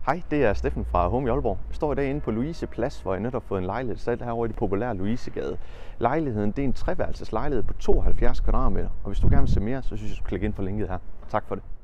Hej, det er Steffen fra Home i Aalborg. Jeg står i dag inde på Louise Plads, hvor jeg netop har fået en lejlighed sat herovre i det populære Louisegade. Lejligheden det er en treværelses lejlighed på 72 kvadratmeter, og hvis du gerne vil se mere, så synes jeg, du skal klikke ind på linket her. Tak for det.